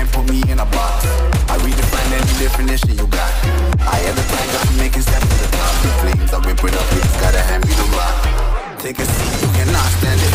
can't put me in a box. I redefine any definition you got. I am the tiger, I'm making steps to the top. The flames, I whip it up, it's gotta hand me the rock. Take a seat, you cannot stand it.